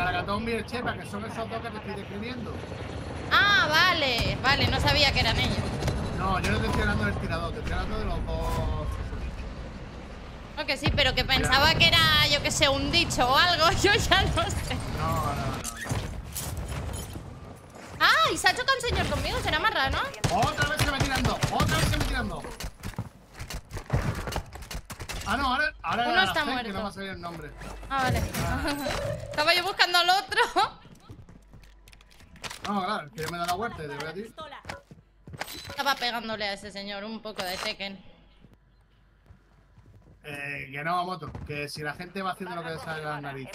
Caragatón y el Chepa, que son esos dos que te estoy describiendo. Ah, vale. Vale, no sabía que eran ellos. No, yo no te estoy hablando del tirador, te estoy hablando de los dos. No, que sí, pero que pensaba que era, yo que sé, un dicho o algo. Yo ya no sé. No. Ah, y se ha chocado un señor conmigo. Será más raro, ¿no? Otra vez se me tirando, Ah, no, ahora Uno era está la Zen, muerto. que no me ha salido el nombre. Ah, vale. Estaba yo buscando al otro. No, claro, que yo me da la vuelta y te voy a ti. Estaba pegándole a ese señor un poco de Tekken. Que no, moto, que si la gente va haciendo lo que le sale de las narices.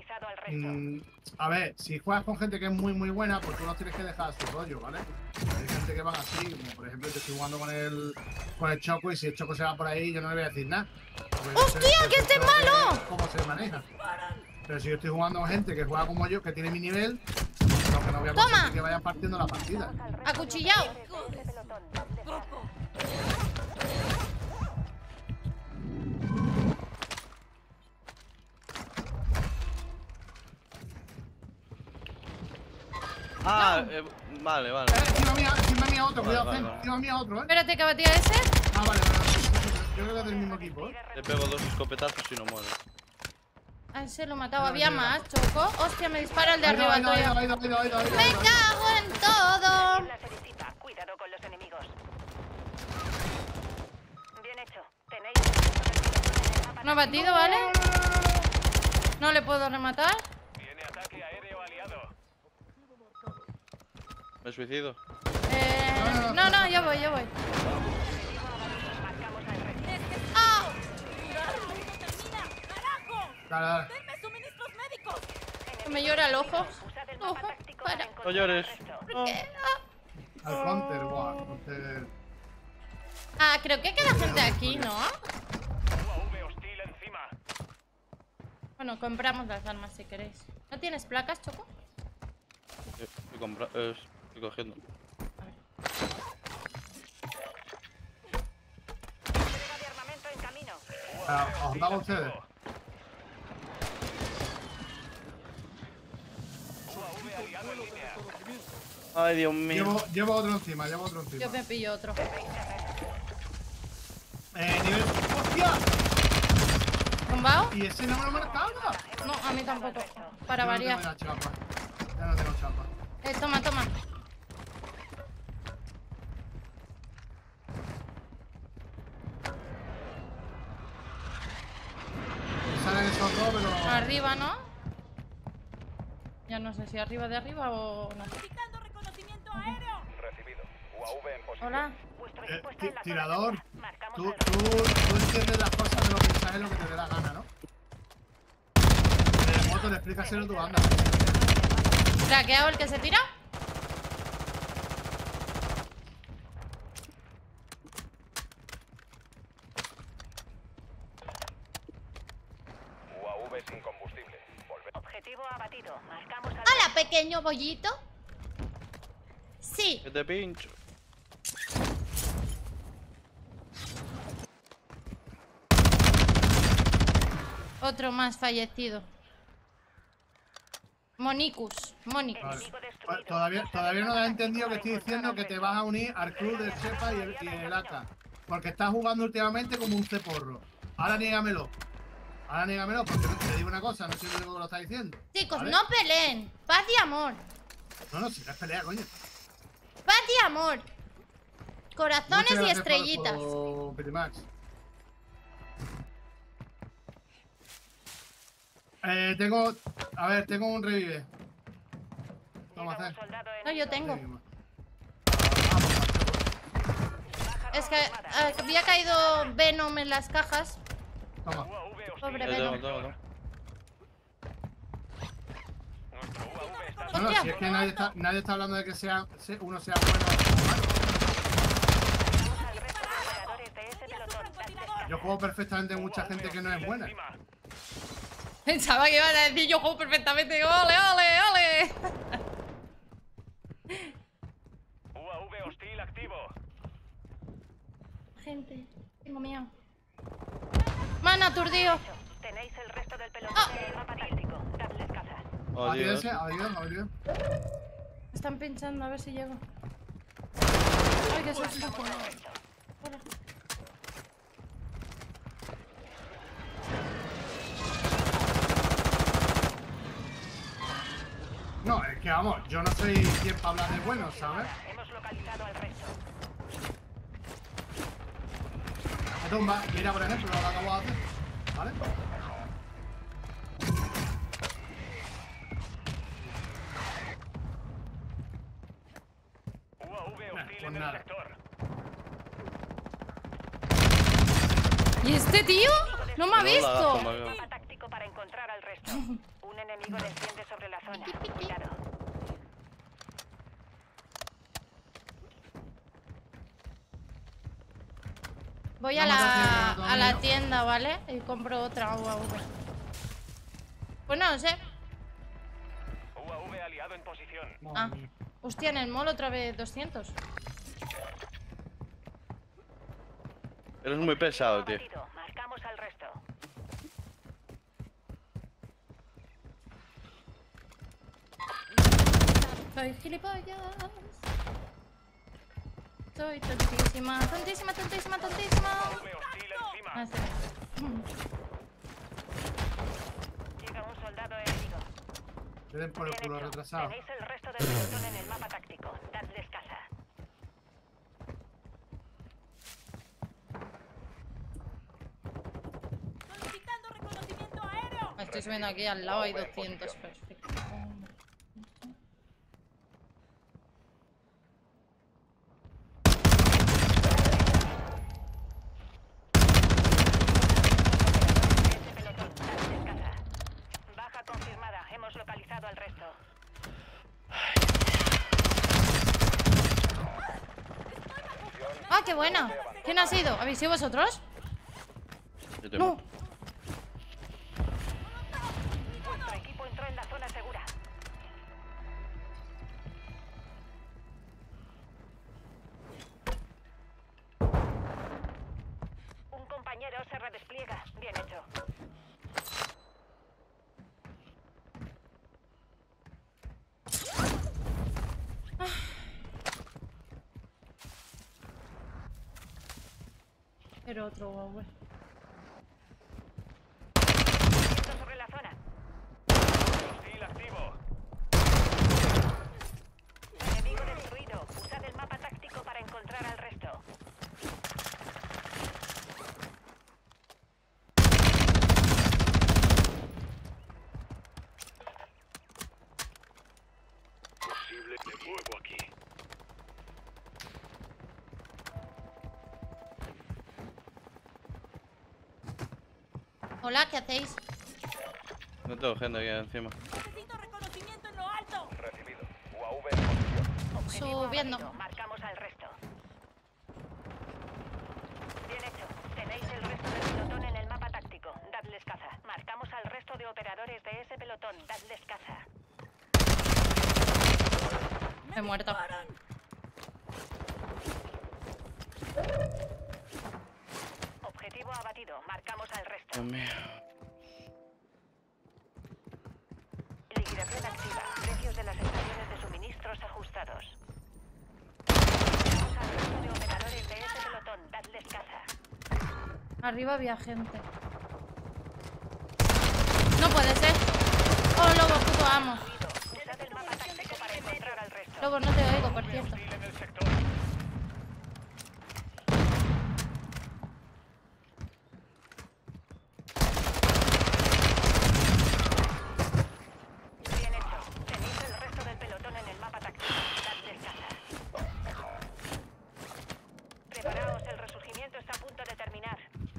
A ver, si juegas con gente que es muy buena, pues tú los tienes que dejar a su rollo, ¿vale? Hay gente que van así, como por ejemplo yo estoy jugando con el Choco, y si el Choco se va por ahí yo no le voy a decir nada. ¡Hostia, que este es malo! ¿Cómo se maneja? Pero si yo estoy jugando con gente que juega como yo, que tiene mi nivel, lo que no voy a conseguir que vayan partiendo la partida. Acuchillado. Ah, vale. Encima mía otro, cuidado, Vale. encima mía otro, Espérate, que batía ese. Ah, vale. Yo creo que es del mismo equipo, Le pego 2 escopetazos y no muere. A ese lo he matado. Había más, Choco. Hostia, me dispara el de arriba tuyo. Ahí va. ¡Me cago en todo! Cuidado con los enemigos. Bien hecho. Tenéis No ha batido, ¿vale? No le puedo rematar. Viene ataque aéreo aliado. Me suicido. No, yo voy. ¡Ah! Dale. Que me llora el ojo. Ojo, para. No llores. ¿Por qué? Ah. Al counter, guau. Counter. Ah, creo que queda gente aquí, ¿no? UAV hostil encima. Bueno, compramos las armas si queréis. ¿No tienes placas, Choco? Estoy cogiendo. de armamento en camino. ¿Os daba ustedes? UAV aliado en línea. Ay, Dios mío. Llevo otro encima. Yo me pillo otro. Nivel. ¡Hostia! ¿Tumbado? ¿Y ese no me lo marcaba? No, a mí tampoco. Para Ya variar. no tengo chapa. Toma. Salen esos dos, pero. Arriba, ¿no? Ya no sé si arriba de arriba o no. Recibido. UAV en posición. Hola. Vuestro equipo está en la zona Tirador. segura. Marcamos Tú al entiendes las cosas de lo que sabes lo que te dé la gana, ¿no? Moto, le explícaselo tú, anda. ¿Craqueado el que se tira? UAV sin combustible. Volver. objetivo abatido. Marcamos al Hola, pequeño bollito. Sí. Que te pincho. Otro más fallecido. Monicus. Vale. Pues todavía no has entendido que estoy diciendo que te vas a unir al club del Chepa y el AK. Porque estás jugando últimamente como un ceporro. Ahora niégamelo. Porque te digo una cosa, no sé lo que lo estás diciendo. Chicos, ¿vale? no peleen. Paz y amor. No, si no es pelea, coño. Paz y amor. Corazones Muchas y gracias estrellitas. por Pitimax. Tengo un revive. Toma, hacer. No, yo tengo. Es que había caído Venom en las cajas. Toma. UAV hostil. Pobre Tengo. Venom. Nuestro UAV está No, Hostia. si es que nadie está hablando de que uno sea bueno o malo. Yo juego perfectamente con mucha gente que no es buena. encima. Pensaba que iban a decir yo juego perfectamente. ¡Ole! UAV hostil activo. Gente, tengo miedo. Me han aturdido. Tenéis el resto del pelotón Ah. en el mapa táctico. Dadles caza. Adiós. Adiós. Están pinchando, a ver si llego. Ay, que susto. Hola. No, es que vamos, yo no soy quien para hablar de bueno, ¿sabes? Hemos localizado al resto. Me tumba, mira por ejemplo lo que acabo de hacer, ¿vale? UAV hostil Pues en el nada. sector. ¿Y este tío? No me ha No la visto. toma, veo. Mapa táctico para encontrar al resto. Un enemigo desciende sobre la zona. Cuidado. Voy a la tienda, ¿vale? Y compro otra UAV. Pues no sé. UAV aliado en posición. Ah. Hostia, en el mall otra vez 200. Eres muy pesado, tío. Abatido. Marcamos al resto. Soy gilipollas. Soy tontísima, tontísima, tontísima, tontísima. UAV hostil encima. Ah, sí. Llega un soldado enemigo. Te den por el Bien culo hecho. retrasado. Tenéis el resto del pelotón en el mapa táctico. Dadles caza. Solicitando reconocimiento aéreo. Me estoy subiendo aquí al lado, hay 200. Perfecto. Ese pelotón. Dadles caza. Baja confirmada. Hemos localizado al resto. ¡Ah, qué buena! ¿Quién ha sido? ¿Habéis sido vosotros? Yo te No. mato. Vuestro equipo entró en la zona segura. Un compañero se redespliega. Bien hecho. Pero otro UAV. Viento sobre la zona. Hostil activo. Enemigo destruido. Usad el mapa táctico para encontrar al resto. Posible de fuego aquí. Hola, ¿qué hacéis? No tengo gente aquí encima. Necesito reconocimiento en lo alto. Recibido. UAV en posición. Objetivo Subiendo. abatido. Marcamos al resto. Bien hecho. Tenéis el resto del pelotón en el mapa táctico. Dadles caza. Marcamos al resto de operadores de ese pelotón. Dadles caza. He muerto. Objetivo abatido. Marcamos al resto. Dios mío. Liquidación activa. Precios de las estaciones de suministros ajustados. Marcamos al resto de operadores de ese pelotón. Dadles caza. Arriba había gente. No puede ser. Oh, lobo, puto amo. Usad el mapa táctico para encontrar al resto. Lobo, no te oigo, por cierto. Hostil en el sector. Bien hecho. Tenéis el resto del pelotón en el mapa táctico. Dadles caza. Preparaos, el resurgimiento está a punto de terminar.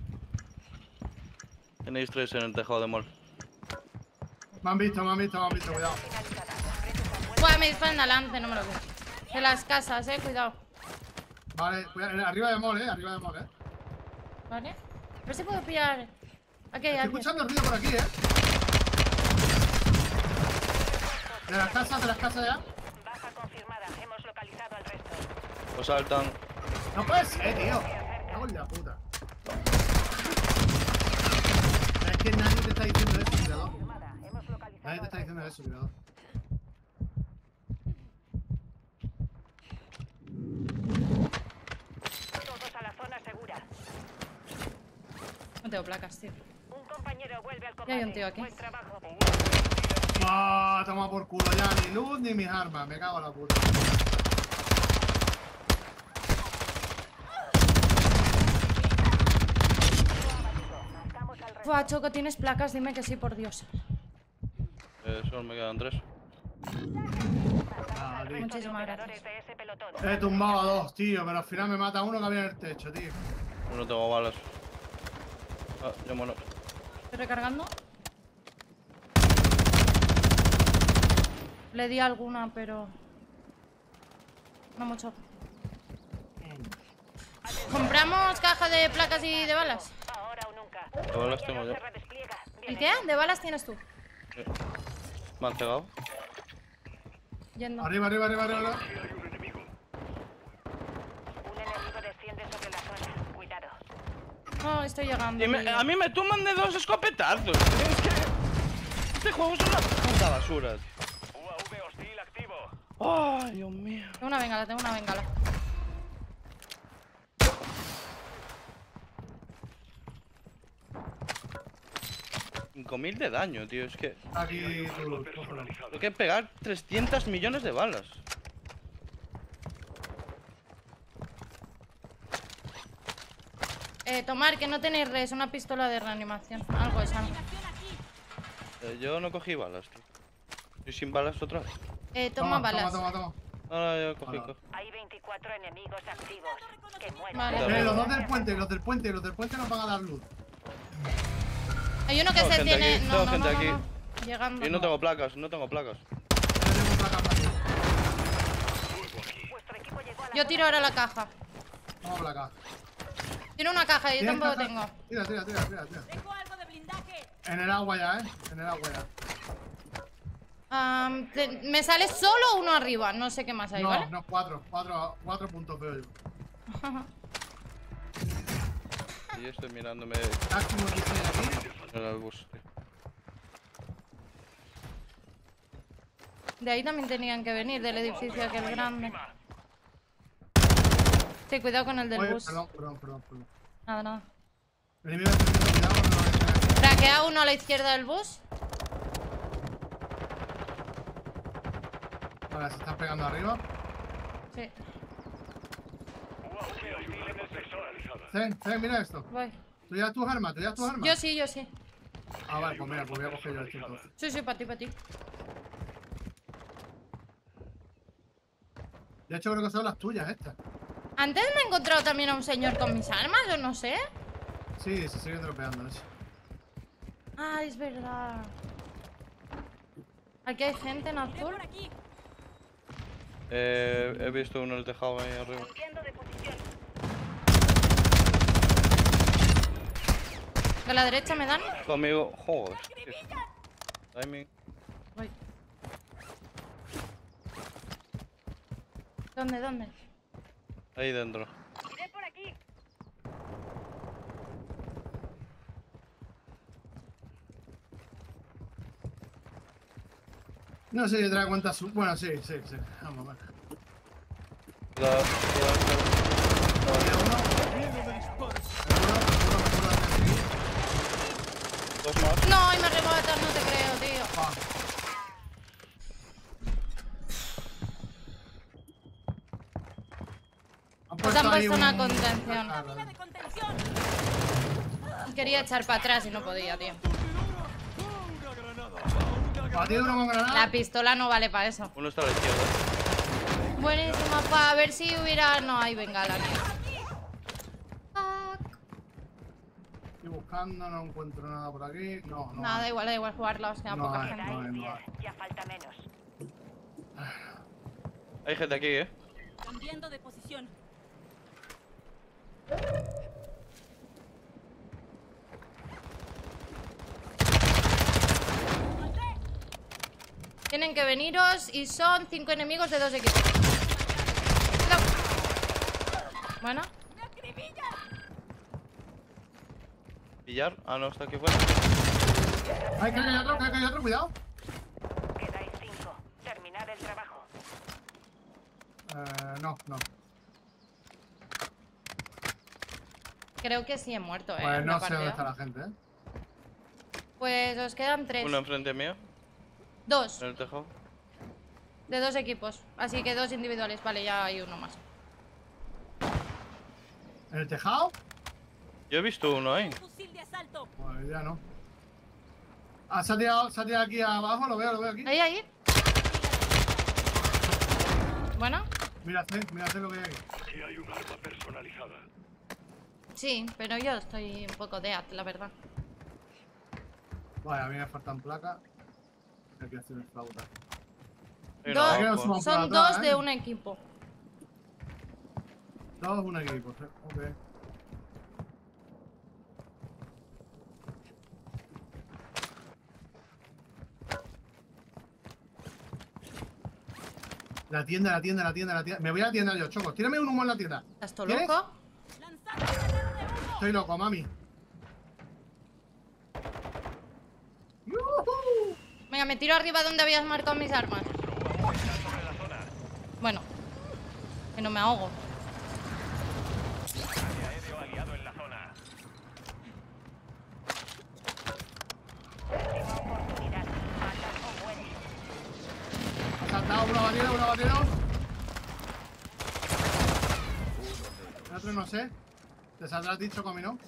Tenéis 3 en el tejado de mall. Me han visto, cuidado. Finalizada. Presos a muerte. Buah, me disparan delante, no me lo veo. De las casas, cuidado. Vale, cuidado, arriba de mall, arriba de mall, ¿Vale? A ver si puedo pillar. Aquí hay Estoy alguien. escuchando ruido por aquí, De las casas ya. Baja confirmada. Hemos localizado al resto. Os saltan. No puede ser, tío. Me cago en la puta. Es que nadie te está diciendo eso, cuidado. Confirmada. Hemos localizado Nadie te está diciendo eso, cuidado. Todos a la zona segura. No tengo placas, tío. Un compañero vuelve al Ya combate. hay un tío aquí. Buen trabajo. Ah, toma por culo ya, ni luz ni mis armas, me cago en la puta. Marcamos al resto. Buah, Choco, ¿tienes placas? Dime que sí, por Dios. Solo me quedan 3. Ah, listo. Muchísimas Operadores gracias. de ese pelotón. He tumbado a 2, tío, pero al final me mata uno que había en el techo, tío. No tengo balas. Ah, ya muero. Estoy recargando. Le di alguna, pero... no mucho. ¿Compramos caja de placas y de balas? Ahora o nunca. De balas tengo yo. Se redespliega. ¿El qué? ¿De balas tienes tú? Sí. Me han cegado. Yendo. Arriba, arriba, arriba, arriba. Un enemigo desciende sobre la zona. Cuidado. No, estoy llegando. Y tío. a mí me tumban de 2 escopetazos. Es que... este juego es una puta basura, tío. UAV hostil activo. Ay, Dios mío. Tengo una bengala, tengo una bengala. $5.000 de daño, tío. Es que Aquí, tú, cógelo. tengo que pegar 300 millones de balas. Tomar, que no tenéis res, una pistola de reanimación. Algo es algo. Yo no cogí balas, tío. Estoy sin balas otra vez. Toma balas. Toma. Ahora yo cogí. Hola. Hay 24 enemigos activos. Que mueren. Vale. Los dos del puente, los del puente nos van a dar luz. Hay uno que Tengo se gente tiene... aquí, no, tengo no, gente no, aquí. no. Llegando. Y no tengo placas, no tengo placas. Yo tengo placa para ti. Vuestro equipo llegó a la Yo tiro ahora la caja. Toma placa. Tiro una caja, yo ¿Tienes tampoco caja? tengo. Tira. Tengo algo de blindaje. En el agua ya, en el agua ya. Me sale solo uno arriba, no sé qué más hay, No, ¿vale? no, 4 puntos veo yo. Y yo estoy mirándome Máximo 16 aquí. en el bus. De ahí también tenían que venir, del edificio aquel grande. Sí, cuidado con el del Oye, bus. perdón. Nada, nada. Enemigo de cuidado, no lo dejen aquí. Traquea uno a la izquierda del bus. Vale, se están pegando arriba. Sí, UAV hostil en el sector. Zen, mira esto. voy. ¿Tú llevas tus armas? Yo sí. Ah, vale, pues mira, pues voy a coger yo esto entonces. Sí, para ti. De hecho, creo que son las tuyas estas. Antes me he encontrado también a un señor con mis armas, yo no sé. Sí, se siguen dropeando eso. Ah, es verdad. Aquí hay gente en azul. Por aquí. He visto uno en el tejado ahí arriba. Cambiando de posición. De la derecha me dan. Conmigo, joder. Timing. Voy. ¿Dónde? Ahí dentro. Iré por aquí. No sé si trae cuenta su... Bueno, sí. Vamos, vale. Había uno. Dos más. No, y me rebotan, no te creo, tío. Ah, Pues han ahí puesto una un- contención. Ah, Mina de contención. Quería echar para atrás y no podía, tío. ¿Batido uno con granada? La pistola no vale para eso. Uno está a la izquierda. Buenísima, pa. A ver si hubiera... No hay bengala, tío. Fuck. Estoy buscando, no encuentro nada por aquí. No. Nada, da igual jugarla, o sea, No poca hay, gente. no hay. Quedáis 10. Ya falta menos. Hay gente aquí, Cambiando de posición. Tienen que veniros y son 5 enemigos de 2 equipos. Cuidado. Bueno, ¿Pillar? Ah, no, está aquí fuera. Ay, que hay otro, cuidado. Buen trabajo. No. Creo que sí he muerto, Pues en la no sé dónde partida. está la gente, Pues os quedan 3. Uno enfrente mío, 2 en el tejado. de 2 equipos. Así que 2 individuales. Vale, ya hay uno más. ¿En el tejado? Yo he visto uno ahí. Fusil de asalto. Pues ya no. Ah, se ha tirado aquí abajo, lo veo aquí. Ahí. Bueno, Mira lo que hay aquí. Aquí hay un arma personalizada. sí, pero yo estoy un poco dead, la verdad. Vale, a mí me faltan placas. Hay que hacer el flauta. Hay Dos. uno Hay que abajo. sumar Son para 2 atrás, de un equipo. 2 un equipo, ok. La tienda. Me voy a la tienda yo, chocos. Tírame un humo en la tienda. ¿Estás todo ¿Tienes? loco? Lanzando granada de humo. Estoy loco, mami. ¡Yujú! Venga, me tiro arriba donde habías marcado mis armas. Sobre la zona. Bueno, que no me ahogo. Ataque aéreo aliado en la zona. Última oportunidad. Matas o mueres. Ha saltado una batida. El otro no sé. Te saldrás dicho con mi no.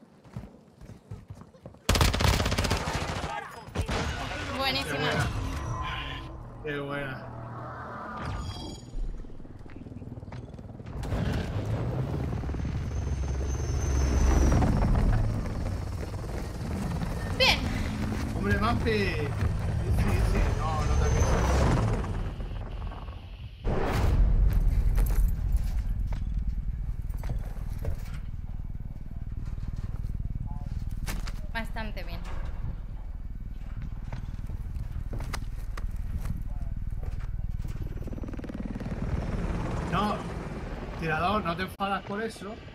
Buenísima. Qué buena. Bien. Hombre, Mampi. Sí. No te aviso. Bastante bien. No, tirador, no te enfadas por eso.